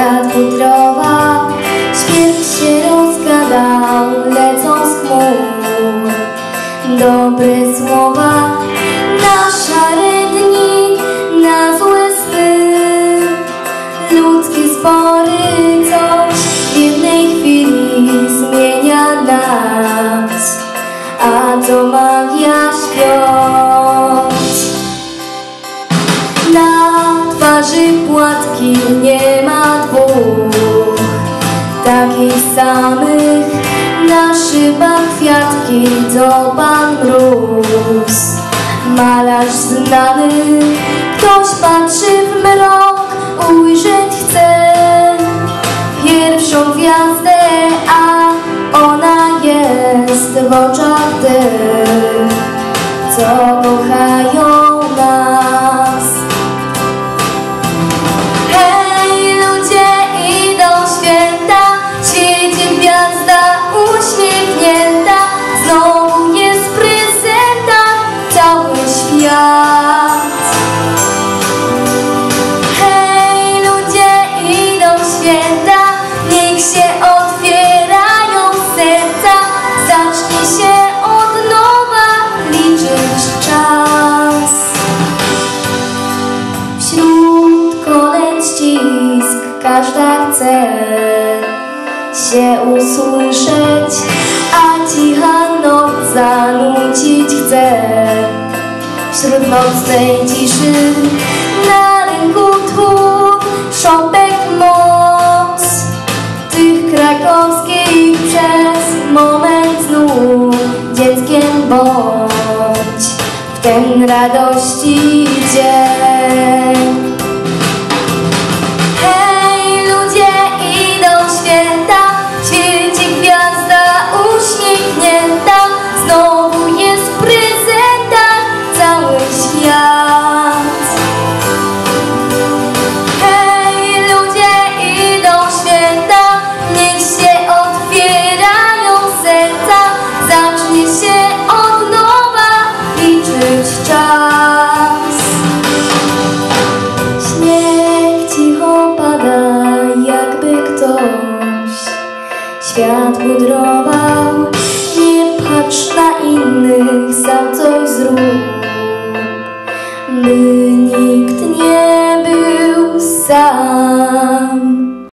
Świat futrowa, śmierć się rozgadał, lecą z chmur. Dobre słowa na szare dni, na złe sny. Ludzkie spory coś w jednej chwili zmienia nas, a to magia świąt. Na twarzy płatki nie ma dwóch takich samych, na szybach kwiatki to Pan Mróz. Malarz znany, ktoś patrzy w mrok, ujrzeć chce pierwszą gwiazdę, a ona jest w oczach tych, co kochają nas. Hej, ludzie, idą święta, świeci gwiazda uśmiechnięta, znowu jest prezenta cały świat. Hej, ludzie, idą święta, niech się otwierają serca, zacznie się od nowa liczyć czas. Wśród kolęd ścisk każda chce się usłyszeć, a cicha noc zanucić chce. Wśród nocnej ciszy na rynku tchu szopek moc tych krakowskich przez moment znów dzieckiem bądź w ten radości dzień. Hej, ludzie, idą święta, świeci gwiazda uśmiechnięta, znowu jest prezenta cały świat. Hej, ludzie, idą święta, niech się otwierają serca, zacznie się od nowa liczyć czas. Śnieg cicho pada, jakby ktoś świat pudrował. Nie patrz na innych, sam coś zrób.